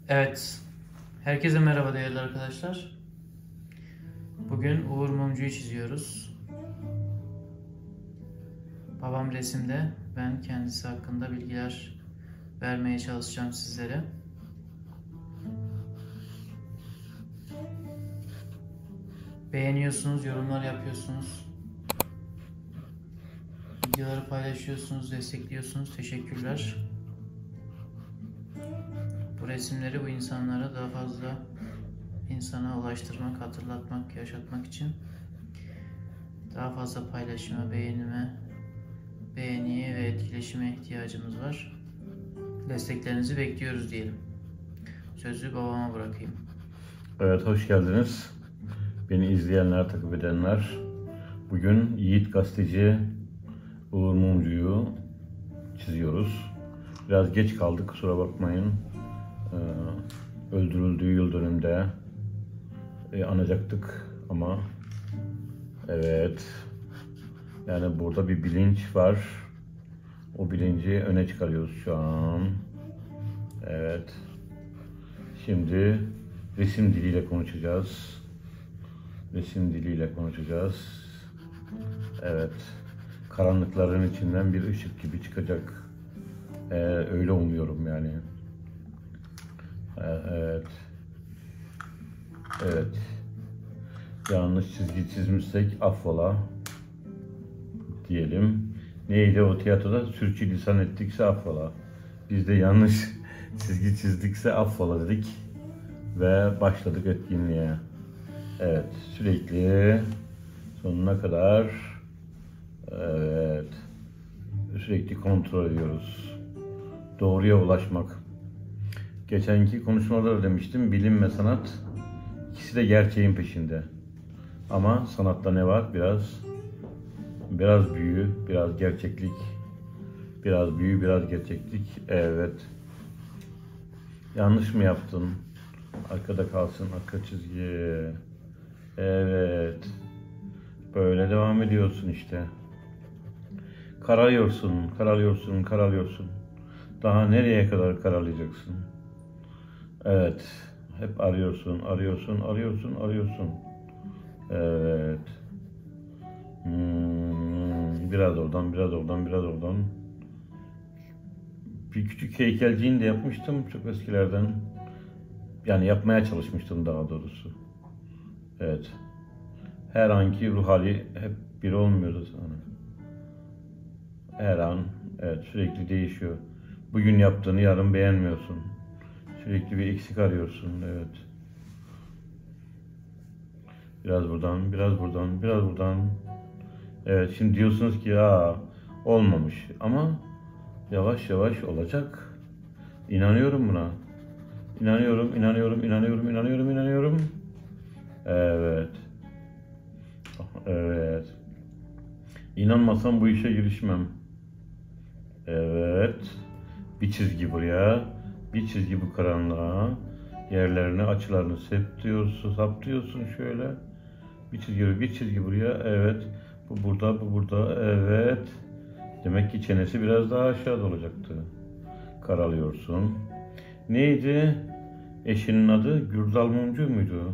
Evet, herkese merhaba değerli arkadaşlar. Bugün Uğur Mumcu'yu çiziyoruz. Babam resimde, ben kendisi hakkında bilgiler vermeye çalışacağım sizlere. Beğeniyorsunuz, yorumlar yapıyorsunuz. Videoları paylaşıyorsunuz, destekliyorsunuz. Teşekkürler. Bu resimleri bu insanlara daha fazla insana ulaştırmak, hatırlatmak, yaşatmak için daha fazla paylaşıma, beğeniye ve etkileşime ihtiyacımız var. Desteklerinizi bekliyoruz diyelim. Sözü babama bırakayım. Evet, hoş geldiniz. Beni izleyenler, takip edenler. Bugün Yiğit Gazeteci Uğur Mumcu'yu çiziyoruz. Biraz geç kaldık, kusura bakmayın. Öldürüldüğü yıl dönümde anacaktık ama evet, yani burada bir bilinç var. O bilinci öne çıkarıyoruz şu an. Evet. Şimdi resim diliyle konuşacağız. Resim diliyle konuşacağız. Evet. Karanlıkların içinden bir ışık gibi çıkacak. Öyle umuyorum yani. Evet. Evet. Yanlış çizgi çizmişsek affola diyelim. Neydi o tiyatroda? Sürçülisan ettikse affola. Biz de yanlış çizgi çizdikse affola dedik. Ve başladık etkinliğe. Evet. Sürekli sonuna kadar evet. Sürekli kontrol ediyoruz. Doğruya ulaşmak. Geçenki konuşmalarda demiştim. Bilim ve sanat ikisi de gerçeğin peşinde. Ama sanatta ne var? Biraz büyü, biraz gerçeklik. Biraz büyü, biraz gerçeklik. Evet. Yanlış mı yaptın? Arkada kalsın, arka çizgi. Evet. Böyle devam ediyorsun işte. Karalıyorsun. Daha nereye kadar karalayacaksın? Evet. Hep arıyorsun. Evet. Biraz oradan. Bir küçük heykelciğini de yapmıştım çok eskilerden. Yani yapmaya çalışmıştım daha doğrusu. Evet. Her anki ruh hali hep bir olmuyordu sana. Her an, evet, sürekli değişiyor. Bugün yaptığını yarın beğenmiyorsun. Sürekli bir eksik arıyorsun, evet. Biraz buradan. Evet, şimdi diyorsunuz ki ya olmamış ama yavaş yavaş olacak. İnanıyorum buna. İnanıyorum. Evet. Evet. İnanmasam bu işe girişmem. Evet. Bir çizgi buraya, bir çizgi bu karanlığa. Yerlerini, açılarını saptıyorsun şöyle. Bir çizgi buraya. Evet. Bu burada. Evet. Demek ki çenesi biraz daha aşağıda olacaktı. Karalıyorsun. Neydi? Eşinin adı Gürdal Mumcu muydu?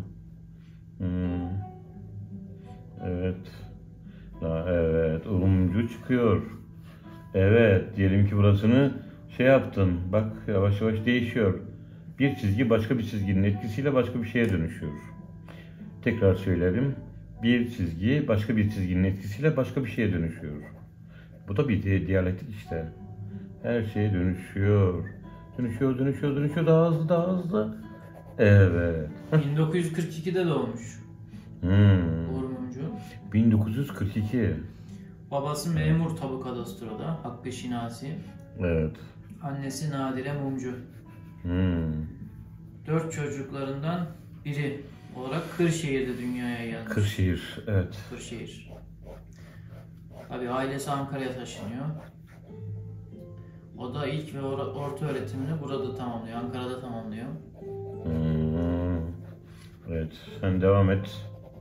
Evet. Evet. Mumcu çıkıyor. Evet. Diyelim ki burasını yaptın. Bak yavaş yavaş değişiyor. Bir çizgi başka bir çizginin etkisiyle başka bir şeye dönüşüyor. Tekrar söylerim. Bir çizgi başka bir çizginin etkisiyle başka bir şeye dönüşüyor. Bu da bir diyalektik işte. Her şey dönüşüyor. Dönüşüyor daha hızlı. Evet. 1942'de doğmuş Uğur Mumcu. 1942. Babası memur tabu kadastroda, Hakkı Şinasi. Evet. Annesi Nadire Mumcu. 4 çocuklarından biri olarak Kırşehir'de dünyaya gelmiş. Kırşehir, evet. Kırşehir. Tabii ailesi Ankara'ya taşınıyor. O da ilk ve orta öğretimini burada tamamlıyor, Ankara'da tamamlıyor. Evet, sen devam et.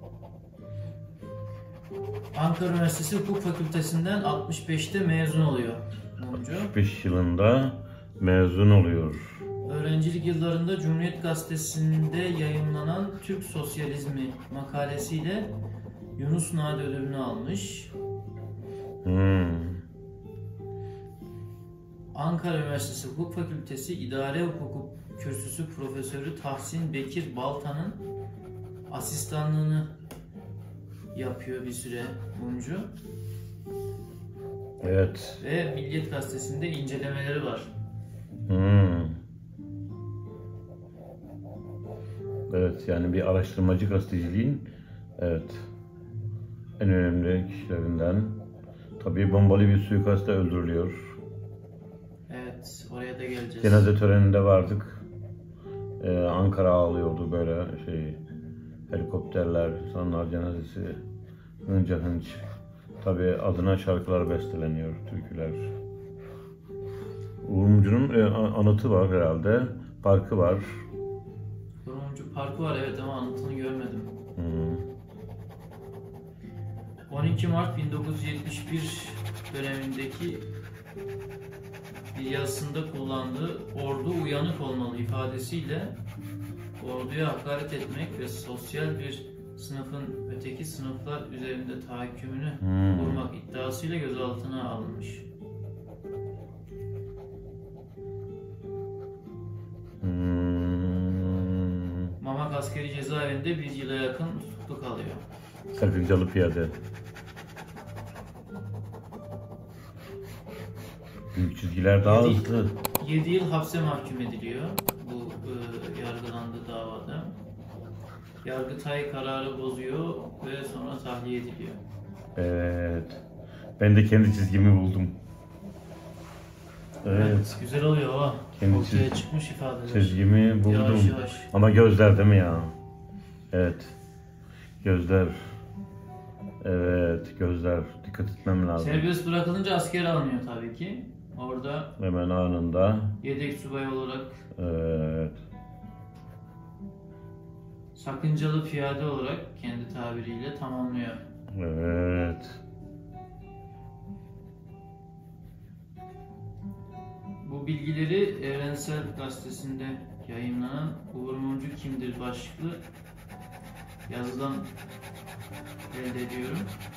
Ankara Üniversitesi Hukuk Fakültesinden 65'te mezun oluyor Mumcu. 65 yılında mezun oluyor. Öğrenci öğrencilik yıllarında Cumhuriyet Gazetesi'nde yayımlanan Türk Sosyalizmi makalesiyle Yunus Nadi ödülünü almış. Ankara Üniversitesi Hukuk Fakültesi İdare Hukuku Kürsüsü Profesörü Tahsin Bekir Balta'nın asistanlığını yapıyor bir süre Mumcu. Evet. Ve Milliyet Gazetesi'nde incelemeleri var. Evet, yani bir araştırmacı gazeteciliğin en önemli kişilerinden. Tabii bombalı bir suikastle öldürülüyor. Evet, oraya da geleceğiz. Cenaze töreninde vardık. Ankara ağlıyordu böyle helikopterler, insanlar cenazesi hınca hınç. Tabii adına şarkılar besteleniyor, türküler. Uğur Mumcu'nun anıtı var herhalde, parkı var. Uğur Mumcu parkı var evet ama anıtını görmedim. 12 Mart 1971 dönemindeki bir yazısında kullandığı "ordu uyanık olmalı" ifadesiyle orduya hakaret etmek ve sosyal bir sınıfın öteki sınıflar üzerinde tahakkümünü kurmak iddiasıyla gözaltına alınmış. Mamak Askeri Cezaevinde bir yıla yakın tutuklu kalıyor. Sakıncalı piyade. Büyük çizgiler daha hızlı. 7 yıl hapse mahkum ediliyor bu yargılandığı davada. Yargıtay kararı bozuyor ve sonra tahliye ediliyor. Evet. Ben de kendi çizgimi buldum. Evet. Güzel oluyor o. Ortaya çıkmış ifadeler. Çizgimi buldum. Yavaş yavaş. Ama gözler değil mi ya? Evet. Gözler. Evet, gözler. Dikkat etmem lazım. Serbest bırakılınca askere alınıyor tabii ki. Orada hemen anında. Yedek subay olarak. Evet. Sakıncalı piyade olarak kendi tabiriyle tamamlıyor. Evet. Bu bilgileri Evrensel Gazetesi'nde yayınlanan "Uğur Mumcu Kimdir" başlıklı yazıdan elde ediyorum.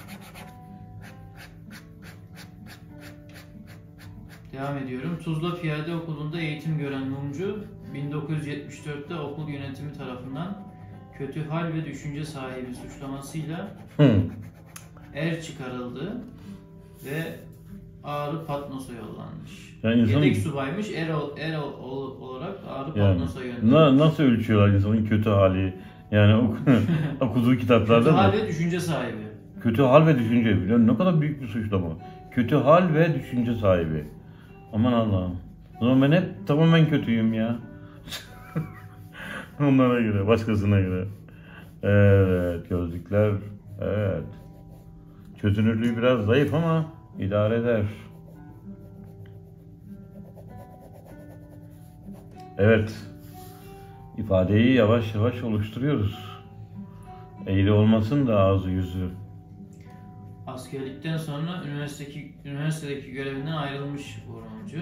Devam ediyorum. Tuzla Piyade Okulu'nda eğitim gören Mumcu, 1974'te okul yönetimi tarafından kötü hal ve düşünce sahibi suçlamasıyla çıkarıldı ve Ağrı Patnos'a yollanmış. Yani Yedek subaymış, olarak Ağrı Patnos'a gönderilmiş. Nasıl ölçüyorlar insanın kötü hali? Yani okuduğu kitaplarda kötü hal ve düşünce sahibi. Kötü hal ve düşünce. Yani ne kadar büyük bir suçlama. Kötü hal ve düşünce sahibi. Aman Allah'ım. O zaman ben hep tamamen kötüyüm ya. Onlara göre, başkasına göre. Evet, gözlükler. Evet. Çözünürlüğü biraz zayıf ama idare eder. Evet. İfadeyi yavaş yavaş oluşturuyoruz. Eğri olmasın da ağzı yüzü. Askerlikten sonra üniversitedeki görevinden ayrılmış Uğur Mumcu.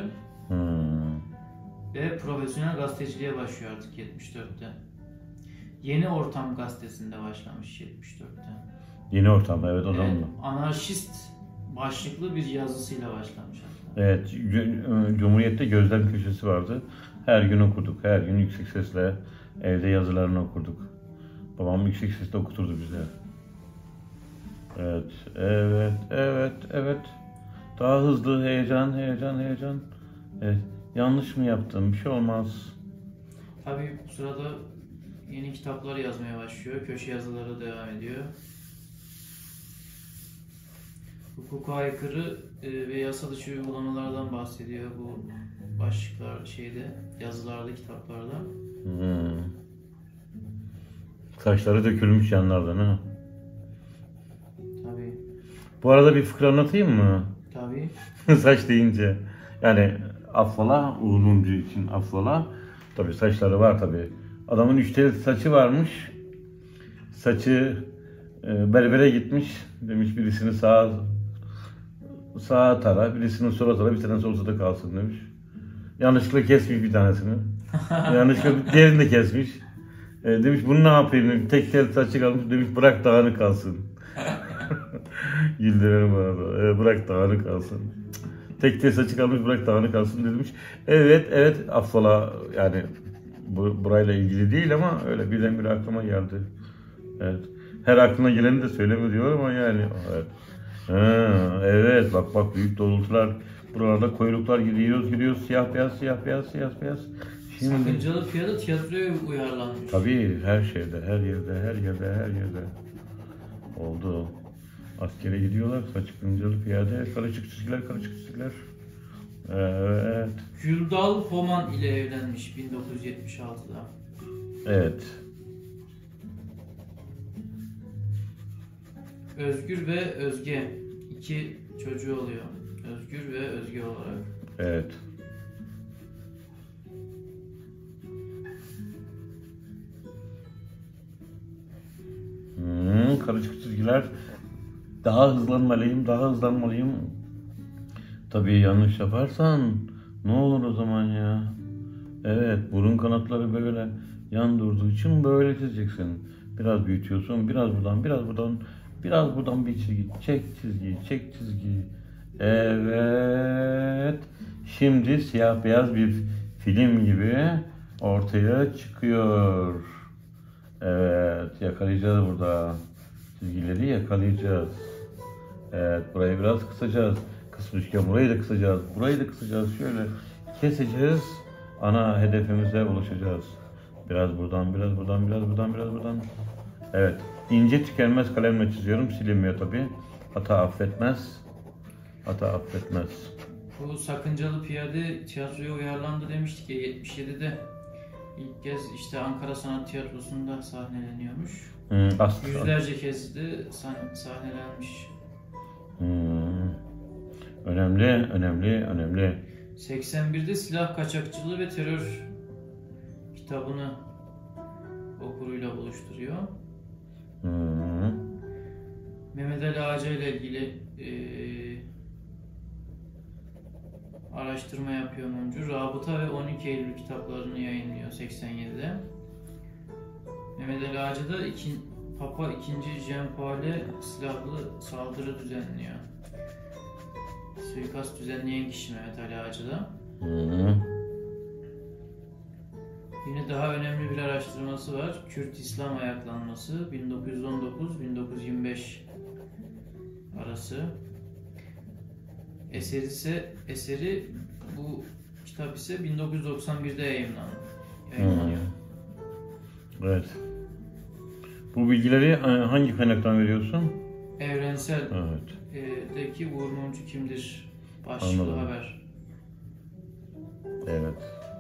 Ve profesyonel gazeteciliğe başlıyor artık 74'te. Yeni Ortam gazetesinde başlamış 74'te. Yeni Ortam, evet, o zaman mı? Anarşist başlıklı bir yazısıyla başlamış hatta. Evet, Cumhuriyet'te gözlem köşesi vardı. Her gün okuduk, her gün yüksek sesle evde yazılarını okurduk. Babam yüksek sesle okuturdu bize. Evet, evet, evet, evet. Daha hızlı, heyecan. Evet, yanlış mı yaptım? Bir şey olmaz. Tabii bu sırada yeni kitaplar yazmaya başlıyor. Köşe yazıları devam ediyor. Hukuka aykırı ve yasa dışı uygulamalardan bahsediyor bu başlıklar yazılarda, kitaplarda. Saçları dökülmüş yanlardan ha. Tabii. Bu arada bir fıkra anlatayım mı? Tabii. Saç deyince. Yani affola, Uğur Mumcu için affola. Tabii saçları var tabii. Adamın 3 tel saçı varmış. Saçı berbere gitmiş. Demiş birisini sağa tara, birisini sola tara, bir tanesi ortada kalsın demiş. Yanlışlıkla kesmiş bir tanesini. Yanlışlıkla diğerini de kesmiş. Demiş bunu ne yapayım? Tek tel saçı kalmış. Demiş bırak dağınık kalsın. Güldürelim bana. Bırak dağınık kalsın. Tek tel saçı kalmış bırak dağınık kalsın demiş. Evet affola yani burayla ilgili değil ama öyle birdenbire aklıma geldi. Evet. Her aklına geleni de söyleme diyor ama yani. Evet. Evet bak büyük doğrultular. Buralarda koyuluklar giriyoruz siyah beyaz. Şimdi Sakıncalı piyade tiyatroya uyarlanmış. tabii her şeyde, her yerde oldu. Askere gidiyorlar, sakıncalı piyade, karışık çizgiler. Evet. Güldal Homan ile evlenmiş 1976'da. Evet. Özgür ve Özge. 2 çocuğu oluyor. Özgür ve Özge olarak. Evet. Karışık çizgiler. Daha hızlanmalıyım. Tabii yanlış yaparsan ne olur o zaman ya? Evet, burun kanatları böyle yan durduğu için böyle çizeceksin. Biraz büyütüyorsun, biraz buradan bir çizgi. Çek çizgi. Evet. Şimdi siyah beyaz bir film gibi ortaya çıkıyor. Evet, yakalayacağız burada. Çizgileri yakalayacağız. Evet, burayı biraz kısacağız. Kısmışken burayı da kısacağız. Şöyle keseceğiz. Ana hedefimize ulaşacağız. Biraz buradan. Evet, ince tükenmez kalemle çiziyorum. Silinmiyor tabii. Hata affetmez. Bu Sakıncalı Piyade tiyatroya uyarlandı demiştik ya 77'de. İlk kez işte Ankara Sanat Tiyatrosu'nda sahneleniyormuş. Yüzlerce kez de sahnelenmiş. Önemli. 81'de Silah Kaçakçılığı ve Terör kitabını okuruyla buluşturuyor. Mehmet Ali Ağca ile ilgili araştırma yapıyor mumcu. Rabıta ve 12 Eylül kitaplarını yayınlıyor 87'de. Mehmet Ali Ağca da Papa II. Jean Paul'e silahlı saldırı düzenliyor. Suikast düzenleyen kişi Mehmet Ali Ağca da. Yine daha önemli bir araştırması var. Kürt İslam ayaklanması 1919-1925 arası. Eseri bu kitap ise 1991'de yayınlanıyor. Evet. Bu bilgileri hangi kaynaktan veriyorsun? Evrensel'deki Uğur Mumcu kimdir? Başlıklı Anladım. haber. Evet.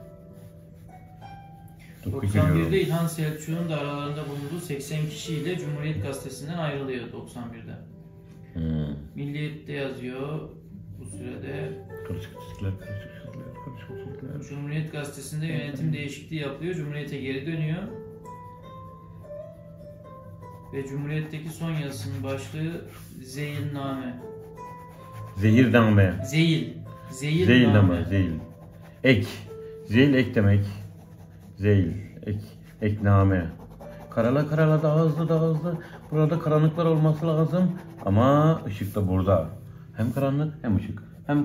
91'de İlhan Selçuk'un da aralarında bulunduğu 80 kişiyle Cumhuriyet Gazetesi'nden ayrılıyor 91'de. Milliyet'te yazıyor bu sürede. Karışık çizgiler. Cumhuriyet Gazetesi'nde yönetim değişikliği yapılıyor. Cumhuriyet'e geri dönüyor. Ve Cumhuriyet'teki son yazısının başlığı Zeyilname. Zehirdame. Zeyilname. Zeyil. Ek. Zeyil ek demek. Zeyil. Ekname. Karala daha hızlı. Burada karanlıklar olması lazım. Ama ışık da burada. Hem karanlık hem ışık.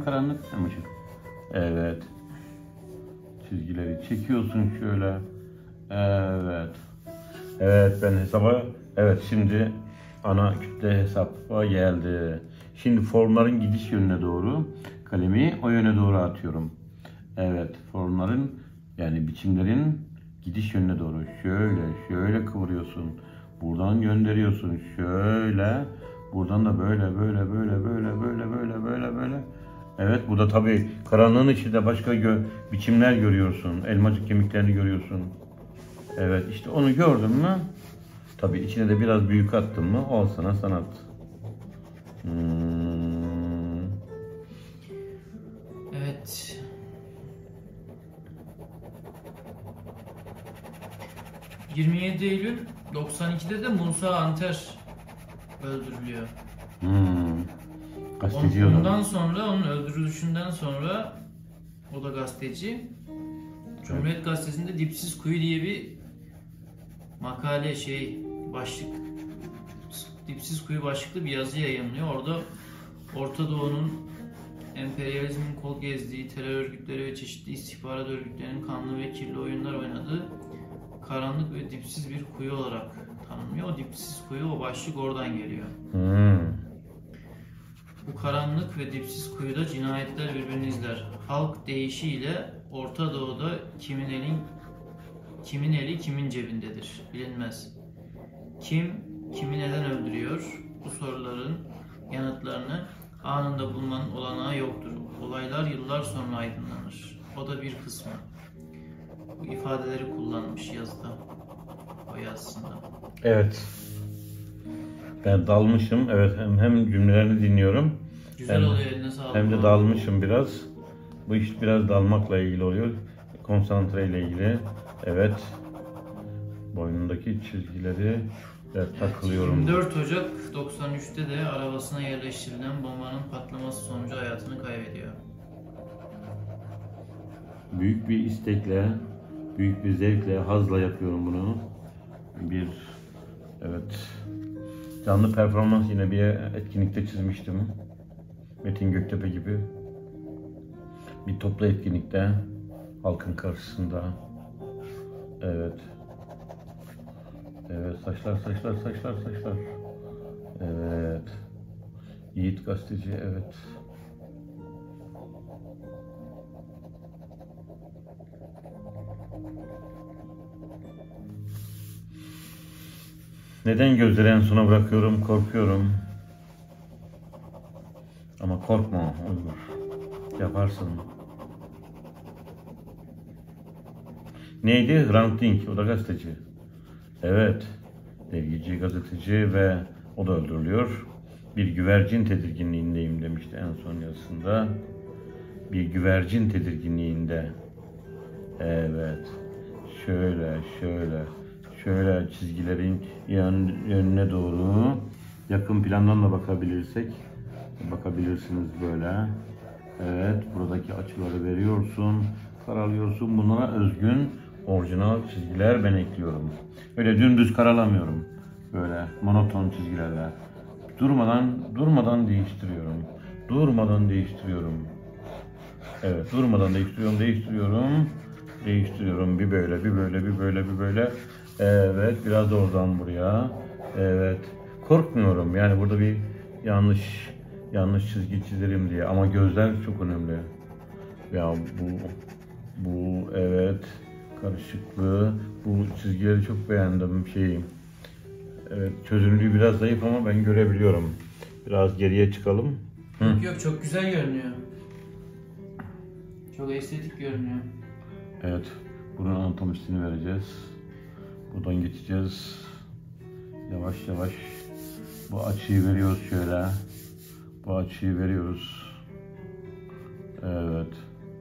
Evet. Çizgileri çekiyorsun şöyle. Evet ben hesaba. Evet şimdi ana kütle hesaba geldi. Şimdi formların gidiş yönüne doğru kalemi o yöne doğru atıyorum. Evet formların yani biçimlerin gidiş yönüne doğru şöyle kıvırıyorsun. Buradan gönderiyorsun şöyle. Buradan da böyle. Evet burada tabii karanlığın içinde başka biçimler görüyorsun. Elmacık kemiklerini görüyorsun. Evet işte onu gördün mü? Tabii içine de biraz büyük attın mı? Ol sana sanat. Evet. ...27 Eylül 92'de de Musa Anter öldürülüyor. Gazeteci Ondan sonra, onun öldürülüşünden sonra o da gazeteci. Cumhuriyet Gazetesi'nde Dipsiz Kuyu diye bir makale başlık, Dipsiz Kuyu başlıklı bir yazı yayınlıyor. Orada Orta Doğu'nun emperyalizmin kol gezdiği, terör örgütleri ve çeşitli istihbarat örgütlerinin kanlı ve kirli oyunlar oynadığı karanlık ve dipsiz bir kuyu olarak tanımlıyor. O dipsiz kuyu, o başlık oradan geliyor. Bu karanlık ve dipsiz kuyuda cinayetler birbirini izler. Halk deyişiyle Orta Doğu'da kimin eli kimin cebindedir bilinmez. Kim kimi neden öldürüyor? Bu soruların yanıtlarını anında bulmanın olanağı yoktur. Olaylar yıllar sonra aydınlanır. O da bir kısmı. Bu ifadeleri kullanmış yazıda. O yazısında. Evet. Ben dalmışım. Evet, hem cümlelerini dinliyorum. Güzel oluyor, eline sağlık. Hem de dalmışım biraz. Bu iş biraz dalmakla ilgili oluyor. Konsantre ile ilgili. Evet. Boynundaki çizgileri takılıyorum. 24 Ocak 93'te de arabasına yerleştirilen bombanın patlaması sonucu hayatını kaybediyor. Büyük bir istekle, büyük bir zevkle, hazla yapıyorum bunu. Evet, canlı performans yine bir etkinlikte çizmiştim. Metin Göktepe gibi. Bir toplu etkinlikte, halkın karşısında. Evet. Evet, saçlar. Evet. Yiğit gazeteci, evet. Neden gözleri en sona bırakıyorum? Korkuyorum. Ama korkma Uygur. Yaparsın. Neydi? Hrant Dink, o da gazeteci. Evet, dergici, gazeteci ve o da öldürülüyor. Bir güvercin tedirginliğindeyim demişti en son yazısında. Bir güvercin tedirginliğinde. Evet, şöyle çizgilerin yönüne doğru yakın plandan da bakabilirsiniz böyle. Evet, buradaki açıları veriyorsun, karalıyorsun. Bunlara özgün orijinal çizgiler ben ekliyorum. Öyle dümdüz karalamıyorum. Böyle monoton çizgilerle. Durmadan değiştiriyorum. Evet, durmadan değiştiriyorum. Bir böyle. Evet, biraz da oradan buraya. Evet, korkmuyorum. Yani burada bir yanlış çizgi çizerim diye. Ama gözler çok önemli. Ya bu evet, karışıklığı, bu çizgileri çok beğendim Evet, çözünürlüğü biraz zayıf ama ben görebiliyorum. Biraz geriye çıkalım. Yok, çok güzel görünüyor. Çok estetik görünüyor. Evet, bunun anatomisini vereceğiz. Buradan geçeceğiz. Yavaş bu açıyı veriyoruz şöyle. Evet.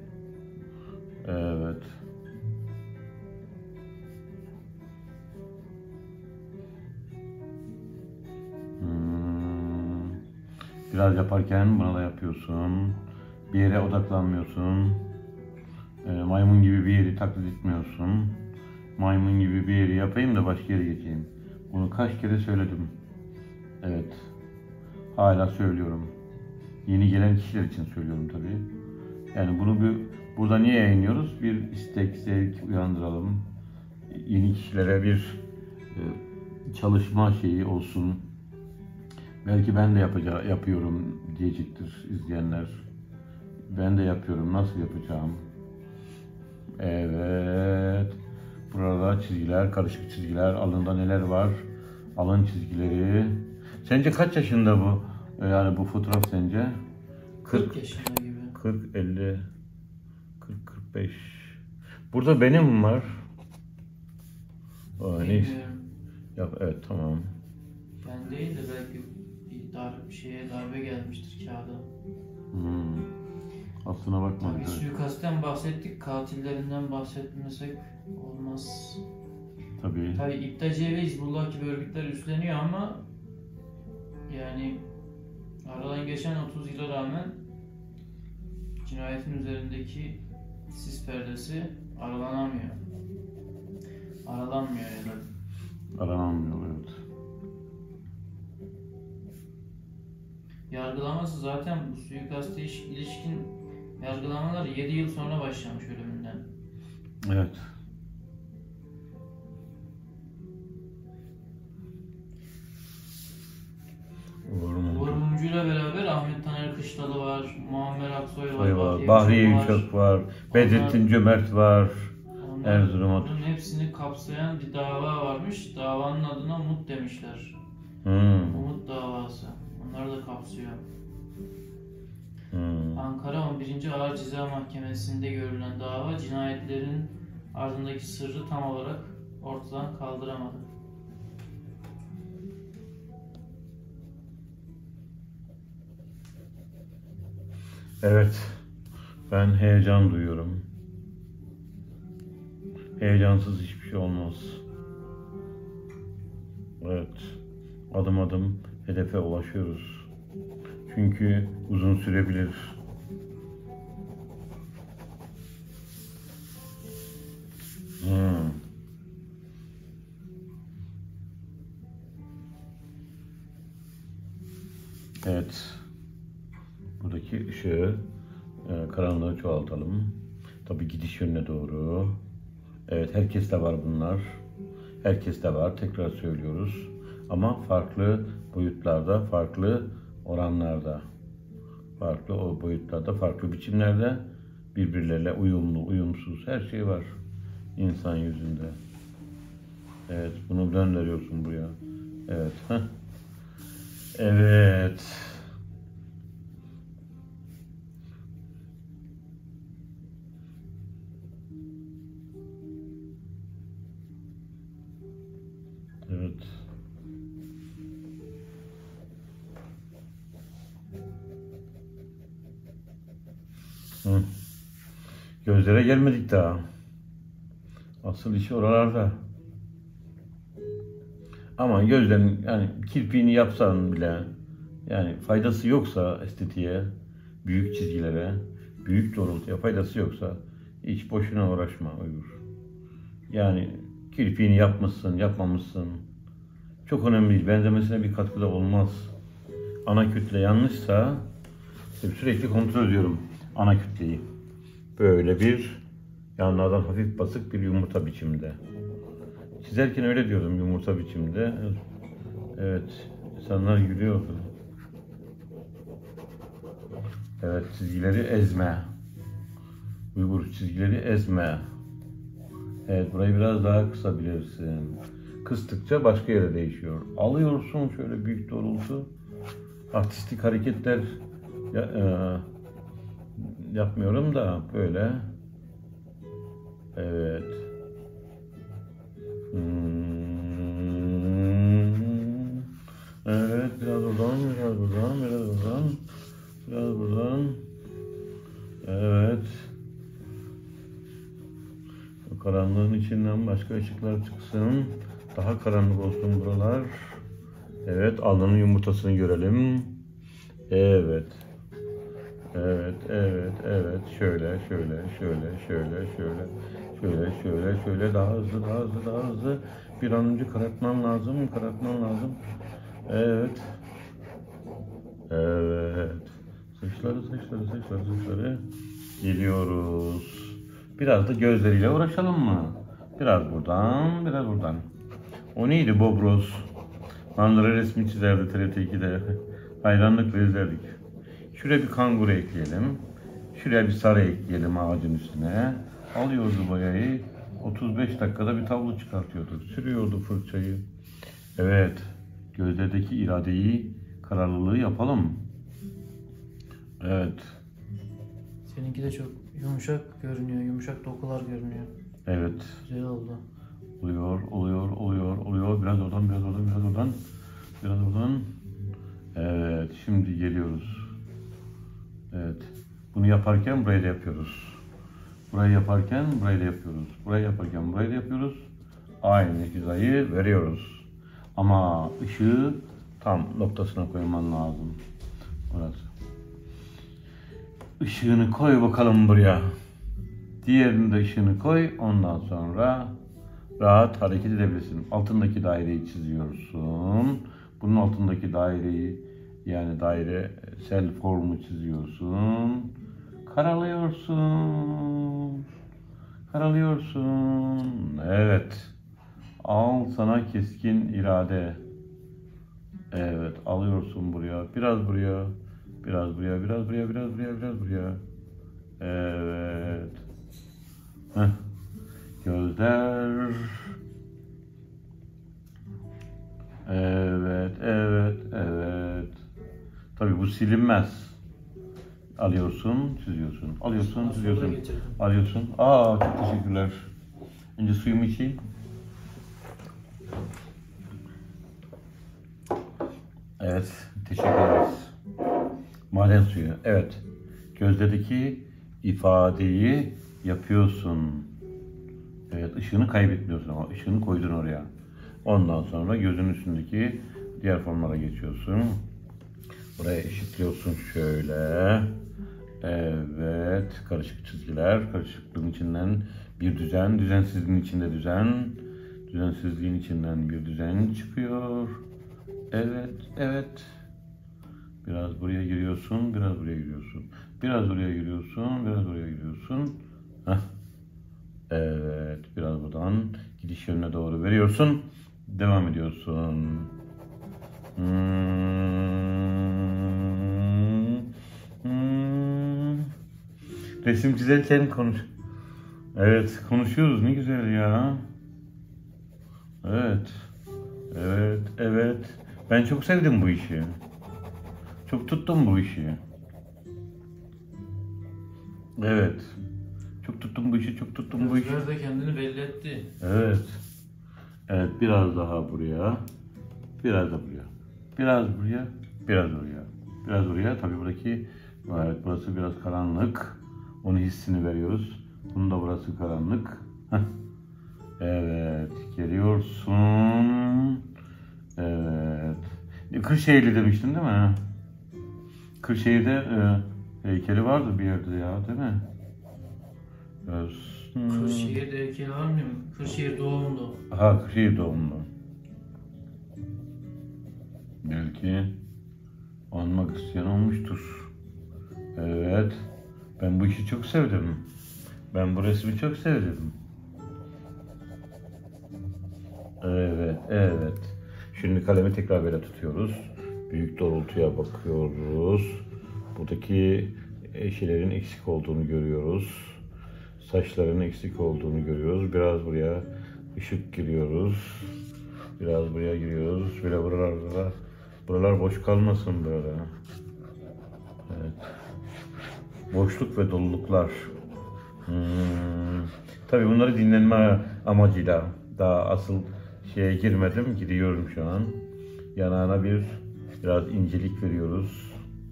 Biraz yaparken bana da yapıyorsun. Bir yere odaklanmıyorsun. Maymun gibi bir yeri taklit etmiyorsun. Maymun gibi bir yeri yapayım da başka yere geçeyim. Bunu kaç kere söyledim. Evet. Hala söylüyorum. Yeni gelen kişiler için söylüyorum tabii. Yani bunu burada niye yayınlıyoruz? Bir istek, zevk uyandıralım. Yeni kişilere bir çalışma şeyi olsun. Belki ben de yapıyorum diyecektir izleyenler. Ben de yapıyorum. Nasıl yapacağım? Evet. Burada çizgiler, karışık çizgiler. Alında neler var? Alın çizgileri. Sence kaç yaşında bu? Yani bu fotoğraf sence? 40 yaşında gibi. 40, 50, 40, 45. Burada benim var. Neyse. Evet, tamam. Ben değil de belki bir darbe gelmiştir kağıda. Aslına bakma. Tabii suikastten bahsettik, katillerinden bahsetmesek olmaz. Tabii. İptaciye ve Hizbullah gibi örgütler üstleniyor ama yani aradan geçen 30 yıla rağmen cinayetin üzerindeki sis perdesi Aralanamıyor. Aralanmıyor ya da. Aranamıyor, evet. Yargılaması zaten bu suikaste ilişkin yargılamalar 7 yıl sonra başlamış ölümünden. Evet. Uğur Mumcu'yla beraber Ahmet Taner Kışlalı var, Muammer Aksoy var, Bahriye Yüksek var, Bedrettin Cömert var, Erzurum. Bunun hepsini kapsayan bir dava varmış. Davanın adına Umut demişler. Umut davası. Onları da kapsıyor. Ankara 11. Ağır Ceza Mahkemesi'nde görülen dava cinayetlerin ardındaki sırrı tam olarak ortadan kaldıramadı. Evet, ben heyecan duyuyorum. Heyecansız hiçbir şey olmaz. Evet, adım adım hedefe ulaşıyoruz. Çünkü uzun sürebilir. Evet. Buradaki ışığı, karanlığı çoğaltalım. Tabii gidiş yönüne doğru. Evet, herkeste var bunlar. Herkeste var, tekrar söylüyoruz. Ama farklı boyutlarda, farklı oranlarda. Farklı o boyutlarda, farklı biçimlerde birbirleriyle uyumlu, uyumsuz her şey var insan yüzünde. Evet, bunu gönderiyorsun buraya. Evet, heh. Evet. Evet. Gözlere gelmedik daha. Asıl işi oralarda. Ama gözlerin yani kirpiğini yapsan bile yani faydası yoksa estetiğe, büyük çizgilere, büyük doğrultuya faydası yoksa hiç boşuna uğraşma Uygur. Yani kirpiğini yapmışsın, yapmamışsın. Çok önemli değil. Benzemesine bir katkıda olmaz. Ana kütle yanlışsa sürekli kontrol ediyorum ana kütleyi. Böyle bir yanlardan hafif basık bir yumurta biçimde. Çizerken öyle diyordum, yumurta biçimde. Evet, insanlar gülüyordu. Evet, çizgileri ezme. Uygur çizgileri ezme. Evet, burayı biraz daha kısabilirsin. Kıstıkça başka yere değişiyor. Alıyorsun şöyle büyük doğrultu. Artistik hareketler yapmıyorum da böyle. Evet. Evet, biraz buradan, biraz buradan, biraz buradan, biraz buradan. Evet. O karanlığın içinden başka ışıklar çıksın. Daha karanlık olsun buralar. Evet, alnının yumurtasını görelim. Evet. Evet, evet, evet. Şöyle, şöyle, şöyle, şöyle, şöyle, şöyle, şöyle, şöyle. Daha hızlı, daha hızlı, daha hızlı. Bir an önce karartman lazım, karartman lazım. Evet. Evet. Saçları, saçları, saçları, saçları. Geliyoruz. Biraz da gözleriyle uğraşalım mı? Biraz buradan, biraz buradan. O neydi Bobros? Manzara resmi çizerdi TRT2'de. Hayranlıkla izlerdik. Şuraya bir kanguru ekleyelim. Şuraya bir sarı ekleyelim ağacın üstüne. Alıyordu boyayı. 35 dakikada bir tablo çıkartıyordu. Sürüyordu fırçayı. Evet. Gözlerdeki iradeyi, kararlılığı yapalım. Evet. Seninki de çok yumuşak görünüyor. Yumuşak dokular görünüyor. Evet. Güzel oldu. Oluyor. Biraz oradan, biraz oradan, biraz oradan. Biraz oradan. Evet. Şimdi geliyoruz. Evet. Bunu yaparken burayı da yapıyoruz. Burayı yaparken burayı da yapıyoruz. Burayı yaparken burayı da yapıyoruz. Aynı hizayı veriyoruz. Ama ışığı tam noktasına koyman lazım. Orası. Işığını koy bakalım buraya. Diğerinin de ışığını koy. Ondan sonra rahat hareket edebilirsin. Altındaki daireyi çiziyorsun. Bunun altındaki daireyi, yani dairesel formu çiziyorsun. Karalıyorsun. Karalıyorsun. Evet. Al sana keskin irade. Evet, alıyorsun buraya. Biraz buraya. Biraz buraya, biraz buraya, biraz buraya, biraz buraya. Evet. Heh. Gözler. Evet, evet, evet. Tabii bu silinmez. Alıyorsun, çiziyorsun. Alıyorsun, çiziyorsun. Alıyorsun. Aa, çok teşekkürler. Önce suyumu içeyim. Evet, teşekkür ederiz. Maden suyu. Evet. Gözdeki ifadeyi yapıyorsun. Evet, ışığını kaybetmiyorsun ama ışığını koydun oraya. Ondan sonra gözün üstündeki diğer formlara geçiyorsun. Buraya eşitliyorsun şöyle. Evet, karışık çizgiler, karışıklığın içinden bir düzen, düzensizliğin içinde düzen, düzensizliğin içinden bir düzen çıkıyor. Evet, evet. Biraz buraya giriyorsun, biraz buraya giriyorsun. Biraz buraya giriyorsun, biraz buraya giriyorsun. Heh. Evet, biraz buradan gidiş yönüne doğru veriyorsun. Devam ediyorsun. Resim çizerken konuş. Evet, konuşuyoruz. Ne güzel ya. Evet. Evet, evet. Ben çok sevdim bu işi. Çok tuttum bu işi. Evet. Çok tuttum bu işi, çok tuttum bu işi. Gözler de kendini belli etti. Evet. Evet, biraz daha buraya. Biraz da buraya. Biraz buraya, biraz buraya. Biraz buraya. Tabii buradaki, evet, burası biraz karanlık. Onun hissini veriyoruz. Bunun da burası karanlık. Heh. Evet, geliyorsun. Evet. Kırşehirli demiştin değil mi? Kırşehir'de heykeli vardı bir yerde ya, değil mi? Kırşehir'de heykeli var mı? Kırşehir doğumlu. Ha, Kırşehir doğumlu. Belki anmak isteyen olmuştur. Evet. Ben bu işi çok sevdim. Ben bu resmi çok sevdim. Evet, evet. Şimdi kalemi tekrar böyle tutuyoruz. Büyük doğrultuya bakıyoruz. Buradaki şeylerin eksik olduğunu görüyoruz. Saçların eksik olduğunu görüyoruz. Biraz buraya ışık giriyoruz. Biraz buraya giriyoruz. Böyle buralar boş kalmasın böyle. Evet. Boşluk ve doluluklar. Tabii bunları dinlenme amacıyla daha asıl şeye girmedim. Gidiyorum şu an. Yanağına biraz incelik veriyoruz.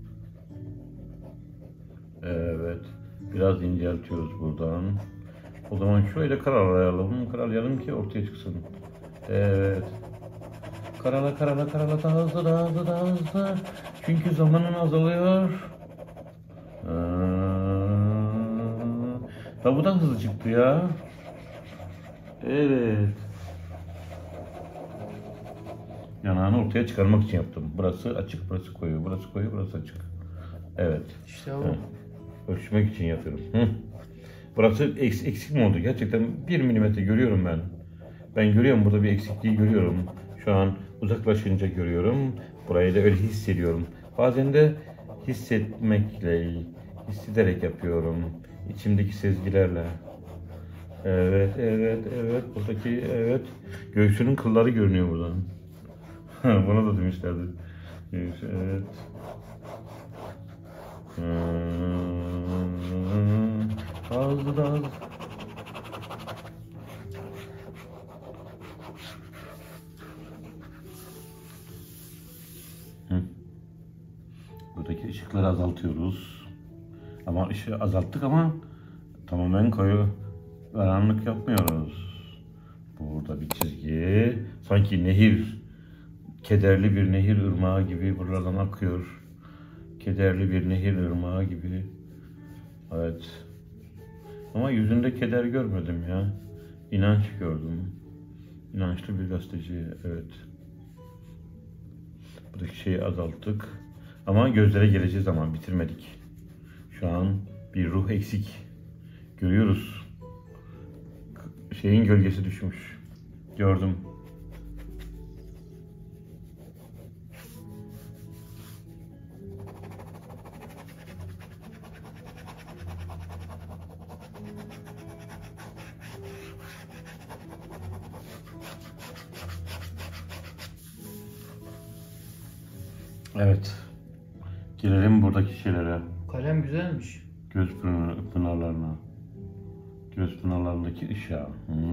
Evet. Biraz inceltiyoruz buradan. O zaman şöyle karalayalım ki ortaya çıksın. Evet. Karala daha hızlı. Çünkü zamanın azalıyor. Bu da hızlı çıktı ya. Evet. Yanağını ortaya çıkarmak için yaptım. Burası açık, burası koyu, burası koyu, burası açık. Evet. İşte o. Ölçmek için yapıyorum. Burası eksik mi oldu? Gerçekten 1 milimetre görüyorum ben. Ben görüyorum, burada bir eksikliği görüyorum. Şu an uzaklaşınca görüyorum. Burayı da öyle hissediyorum. Bazen de hissederek yapıyorum. İçimdeki sezgilerle. Evet. Buradaki, evet. Göğsünün kılları görünüyor buradan. Bana da demişlerdi. Evet. Hızlı. Buradaki ışıkları azaltıyoruz. Ama ışığı azalttık ama tamamen koyu karanlık yapmıyoruz. Burada bir çizgi. Sanki nehir. Kederli bir nehir ırmağı gibi buradan akıyor. Kederli bir nehir ırmağı gibi. Evet. Ama yüzünde keder görmedim ya. İnanç gördüm. İnançlı bir gazeteci, evet. Buradaki şeyi azalttık. Ama gözlere geleceğiz zaman bitirmedik. Şu an bir ruh eksik. Görüyoruz. Şeyin gölgesi düşmüş. Gördüm. Evet. Gelelim buradaki şeylere. Kalem güzelmiş. Göz pınarlarına. Göz pınarlarındaki ışığa.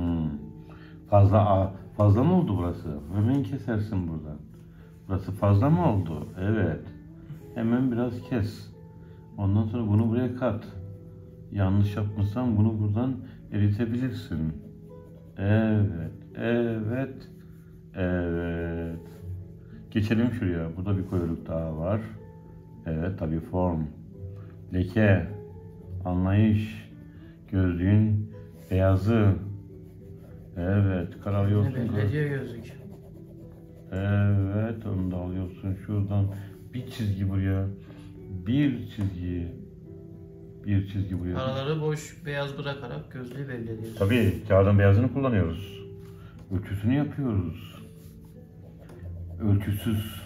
Fazla mı oldu burası? Hemen kesersin buradan. Burası fazla mı oldu? Evet. Hemen biraz kes. Ondan sonra bunu buraya kat. Yanlış yapmışsan bunu buradan eritebilirsin. Evet. Evet. Evet. Geçelim şuraya. Burada bir koyuluk daha var. Evet, tabii form. Leke. Anlayış. Gözlüğün beyazı. Evet, kararıyorsun. Belediye gözlük. Evet, onu da alıyorsun şuradan. Bir çizgi buraya. Bir çizgi. Bir çizgi buraya. Araları boş beyaz bırakarak gözlüğü belli ediyoruz. Tabii, kağıdın beyazını kullanıyoruz. Ölçüsünü yapıyoruz. Ölçüsüz.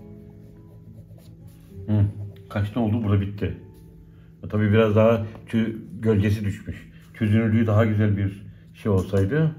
Kaçta oldu? Burada bitti. Tabii biraz daha gölgesi düşmüş. Çözünürlüğü daha güzel bir şey olsaydı.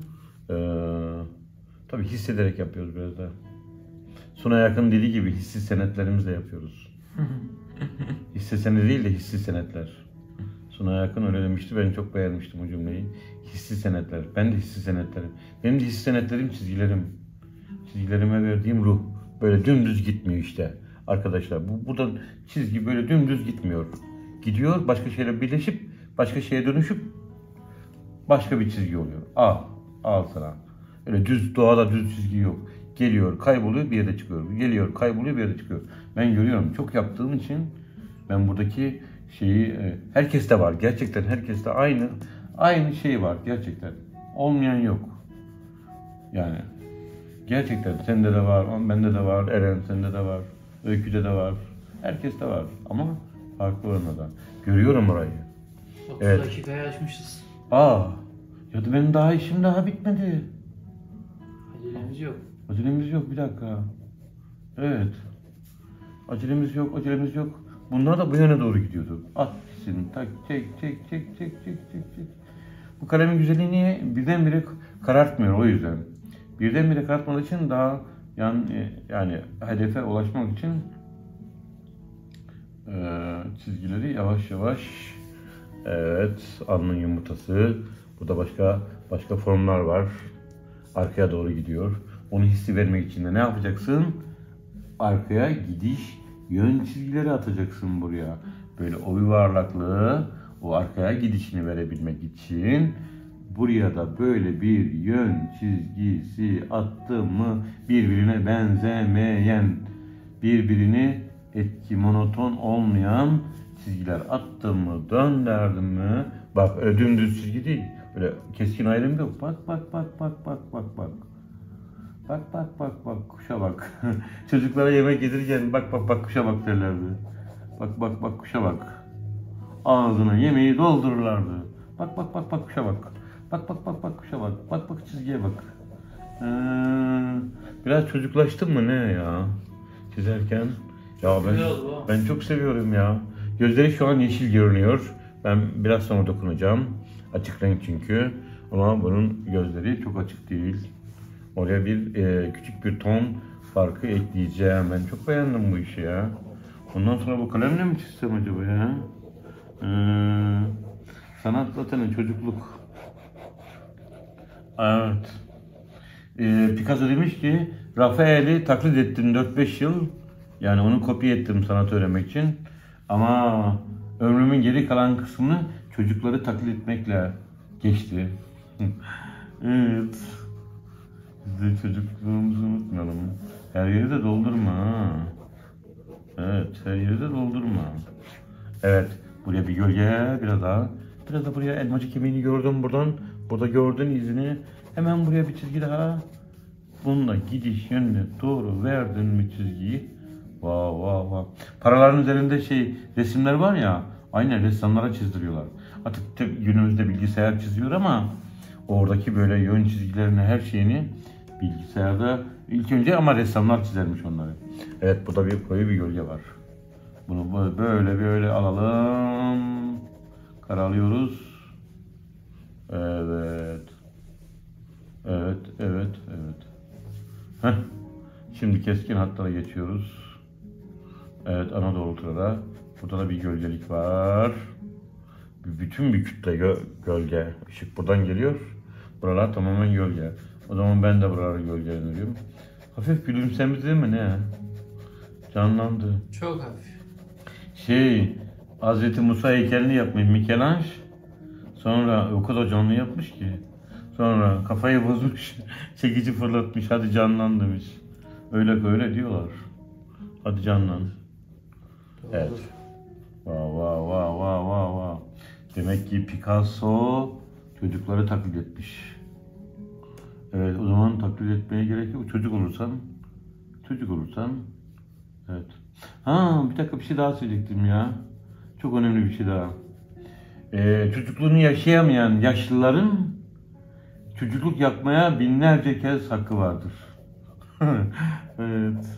Tabii hissederek yapıyoruz biraz daha. Sunay Akın dediği gibi hissi senetlerimizle yapıyoruz. Hisse senedi değil de hissi senetler. Sunay Akın öyle demişti. Ben çok beğenmiştim o cümleyi. Hissi senetler. Ben de hissi senetlerim. Benim de hissi senetlerim çizgilerim. Çizgilerime verdiğim ruh. Böyle dümdüz gitmiyor işte. Arkadaşlar buradan çizgi böyle dümdüz gitmiyor. Gidiyor, başka şeyle birleşip, başka şeye dönüşüp başka bir çizgi oluyor. Al sana. Öyle doğada düz çizgi yok. Geliyor, kayboluyor, bir yere çıkıyor. Geliyor, kayboluyor, bir yere çıkıyor. Ben görüyorum. Çok yaptığım için ben buradaki şeyi herkeste var. Gerçekten herkeste aynı şey var gerçekten. Olmayan yok. Yani gerçekten sende de var, bende de var, Eren sende de var, Öykü'de de var. Herkeste var ama farklı oranda. Görüyorum orayı. 30 dakikayı açmışız. Ya da benim işim daha bitmedi. Acelemiz yok. Acelemiz yok, bir dakika. Evet. Acelemiz yok. Bunlar da bu yöne doğru gidiyordu. At gitsin, tak, çek. Bu kalemin güzelliği niye birdenbire karartmıyor o yüzden. Birdenbire karartmadığı için daha yani hedefe ulaşmak için çizgileri yavaş yavaş. Evet, alnın yumurtası. Burada başka formlar var. Arkaya doğru gidiyor. Onu hissi vermek için de ne yapacaksın? Arkaya gidiş yön çizgileri atacaksın buraya. Böyle o yuvarlaklığı, o arkaya gidişini verebilmek için buraya da böyle bir yön çizgisi attım mı birbirine benzemeyen, birbirini monoton olmayan çizgiler attım mı, döndürdüm mü? Bak öyle dümdüz çizgi değil. Böyle keskin ayrım yok. Bak. Bak kuşa bak. Çocuklara yemek yedirirken bak kuşa bak derlerdi. Bak kuşa bak. Ağzına yemeği doldururlardı. Bak kuşa bak. Bak kuşa bak. Bak çizgiye bak. Biraz çocuklaştım mı ne ya? Çizerken. Ya ben çok seviyorum ya. Gözleri şu an yeşil görünüyor. Ben biraz sonra dokunacağım. Açık renk çünkü. Ama bunun gözleri çok açık değil. Oraya küçük bir ton farkı ekleyeceğim. Ben çok beğendim bu işi ya. Ondan sonra bu kalemle mi çizsem acaba ya? Sanat zaten çocukluk. Evet. Picasso demiş ki Rafael'i taklit ettim 4-5 yıl. Yani onu kopya ettim sanat öğrenmek için. Ama ömrümün geri kalan kısmını çocukları taklit etmekle geçti. Evet. Biz de çocukluğumuzu unutmayalım. Her yeri de doldurma. Evet, her yeri de doldurma. Evet, buraya bir gölge biraz daha. Biraz da buraya elmacık kemiğini gördüm buradan. Burada gördün izini. Hemen buraya bir çizgi daha. Bununla gidiş yönüne doğru verdin mi çizgiyi? Vav. Paraların üzerinde resimler var ya. Aynen ressamlara çizdiriyorlar. Artık günümüzde bilgisayar çiziyor ama oradaki böyle yön çizgilerini, her şeyini bilgisayarda ilk önce ama ressamlar çizermiş onları. Evet, burada bir koyu bir gölge var. Bunu böyle alalım. Karalıyoruz. Evet. Heh. Şimdi keskin hatlara geçiyoruz. Evet, ana doğrultuda. Burada da bir gölgelik var. Bütün bir kütle gölge. Işık buradan geliyor. Buralar tamamen gölge. O zaman ben de buraları gölgelendiriyorum. Hafif gülümsemedi değil mi ne? Canlandı. Çok hafif. Hazreti Musa heykelini yapmış Michelangelo. Sonra o kadar canlı yapmış ki. Sonra kafayı bozmuş. Çekici fırlatmış. Hadi canlan demiş. Öyle diyorlar. Hadi canlan. Doğru. Evet. Vav. Demek ki Picasso çocukları taklit etmiş. Evet, o zaman taklit etmeye gerek yok. Çocuk olursan. Evet. Bir dakika, bir şey daha söyleyecektim ya. Çok önemli bir şey daha. Çocukluğunu yaşayamayan yaşlıların çocukluk yapmaya binlerce kez hakkı vardır. Evet.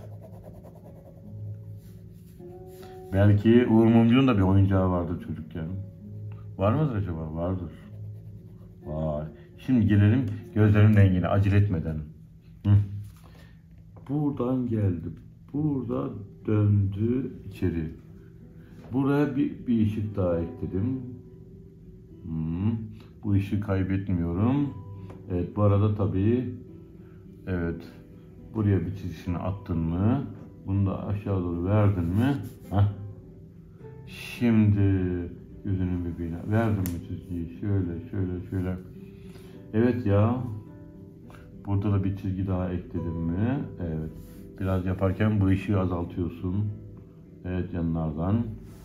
Belki Uğur Mumcu'nun da bir oyuncağı vardır çocukken. Var mıdır acaba? Vardır. Vay. Şimdi gelelim gözlerin rengine, acele etmeden. Buradan geldi. Burada döndü içeri. Buraya bir ışık daha ekledim. Bu ışığı kaybetmiyorum. Evet, bu arada tabii buraya bir çizgisini attın mı? Bunu da aşağı doğru verdin mi? Şimdi gözünün bebeğine verdim mi çizgiyi? Şöyle. Evet ya. Burada da bir çizgi daha ekledim mi? Evet. Biraz yaparken bu ışığı azaltıyorsun. Evet, yanlardan.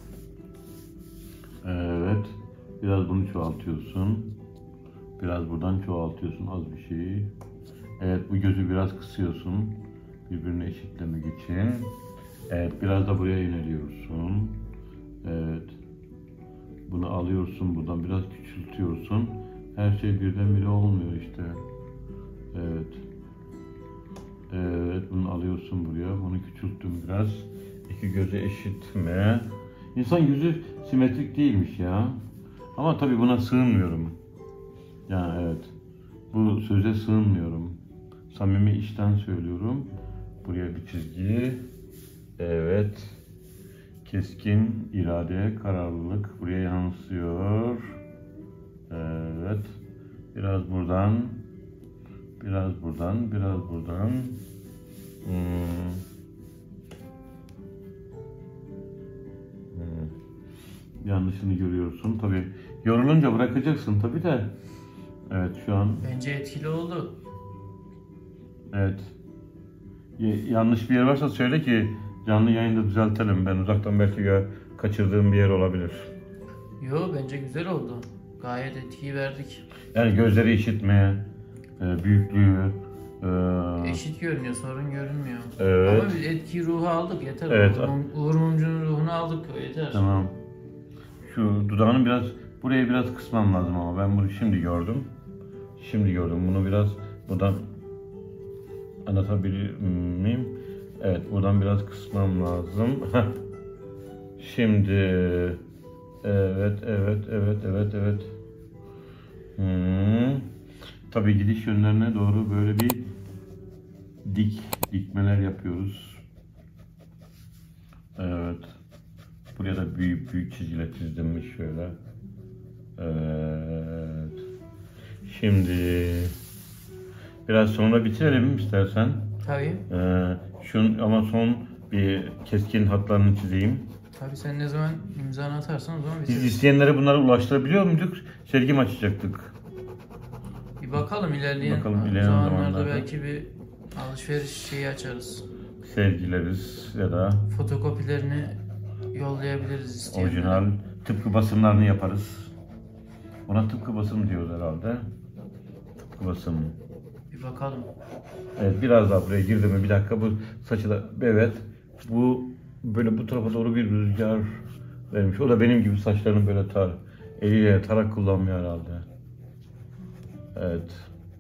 Evet. Biraz bunu çoğaltıyorsun. Biraz buradan çoğaltıyorsun, az bir şey. Evet, bu gözü biraz kısıyorsun. Birbirine eşitlemek için. Evet, biraz da buraya yöneliyorsun. Evet. Bunu alıyorsun, buradan biraz küçültüyorsun. Her şey birdenbire olmuyor işte. Evet. Evet, bunu alıyorsun buraya. Bunu küçülttüm biraz. İki gözü eşit mi? İnsan yüzü simetrik değilmiş ya. Ama tabii buna sığınmıyorum. Yani evet. Bu söze sığınmıyorum. Samimi içten söylüyorum. Buraya bir çizgi. Evet. Keskin irade, kararlılık buraya yansıyor. Evet. Biraz buradan. Yanlışını görüyorsun. Tabii yorulunca bırakacaksın tabii de. Evet, şu an. Bence etkili oldu. Evet. Yanlış bir yer varsa söyle ki canlı yayında düzeltelim. Ben uzaktan belki kaçırdığım bir yer olabilir. Yo, bence güzel oldu. Gayet etkiyi verdik. Yani gözleri işitmeye, büyüklüğü. Eşit görünüyor, sorun görünmüyor. Evet. Ama biz etki ruhu aldık, yeter. Evet. Uğur Mumcu'nun ruhunu aldık, yeter. Tamam. Şu dudağını buraya biraz kısmam lazım ama ben bunu şimdi gördüm. Bunu biraz buradan anlatabilir miyim? Evet, buradan biraz kısmam lazım. Şimdi evet. Tabii gidiş yönlerine doğru böyle bir dikmeler yapıyoruz. Evet. Buraya da büyük çizgiler çizdim şöyle. Evet. Şimdi biraz sonra bitirelim istersen. Tabii. Ama son bir keskin hatlarını çizeyim. Tabii, sen ne zaman imzanı atarsan o zaman Biz bitiririz. isteyenlere bunları ulaştırabiliyor muyduk? Sergi mi açacaktık? Bir bakalım ilerleyen zamanlarda belki bir alışveriş şeyi açarız. Sergileriz ya da fotokopilerini yollayabiliriz isteyenlere. orijinal tıpkı basımlarını yaparız. Ona tıpkı basım diyoruz herhalde. Tıpkı basım. Bir bakalım. Evet, biraz daha buraya girdi mi? Bir dakika, bu saçı da, evet. Bu böyle bu tarafa doğru bir rüzgar vermiş. O da benim gibi saçlarını böyle eliyle tarak kullanmıyor herhalde. Evet.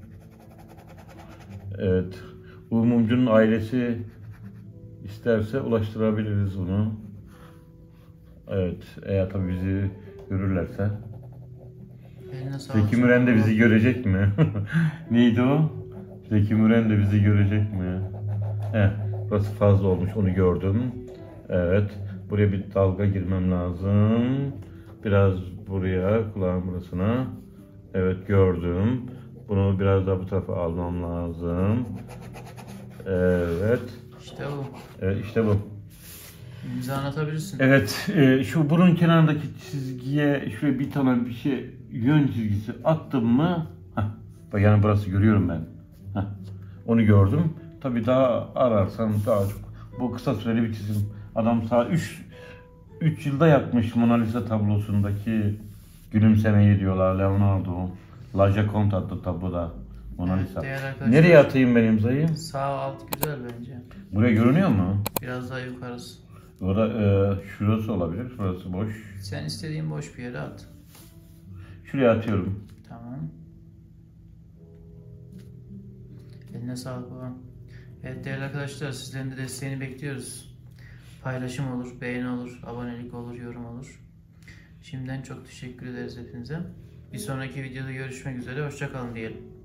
Evet. Bu mumcunun ailesi isterse ulaştırabiliriz bunu. Evet. Eğer tabii bizi görürlerse. Zeki Müren de bizi görecek mi? Neydi o? Zeki Müren de bizi görecek mi? Burası fazla olmuş, onu gördüm. Evet. Buraya bir dalga girmem lazım. Biraz buraya, kulağın burasına. Evet, gördüm. Bunu biraz daha bu tarafa almam lazım. Evet. İşte bu. Evet, işte bu. Bize anlatabilirsin. Evet, şu burun kenarındaki çizgiye şöyle bir tane bir şey, yön çizgisi attım mı? Bak yani burası görüyorum ben. Onu gördüm. Tabii daha ararsam daha çok. Bu kısa süreli bir çizim. Adam 3 yılda yapmış Mona Lisa tablosundaki gülümsemeyi diyorlar, Leonardo. La Gioconda adlı tabloda Mona Lisa. Nereye atayım ben imzayı? Sağ alt güzel bence. Buraya görünüyor mu? Biraz daha yukarısı. Orada şurası olabilir, şurası boş. Sen istediğin boş bir yere at. Şuraya atıyorum. Tamam. Eline sağlık babam. Evet değerli arkadaşlar, sizlerin de desteğini bekliyoruz. Paylaşım olur, beğeni olur, abonelik olur, yorum olur. Şimdiden çok teşekkür ederiz hepinize. Bir sonraki videoda görüşmek üzere, hoşça kalın diyelim.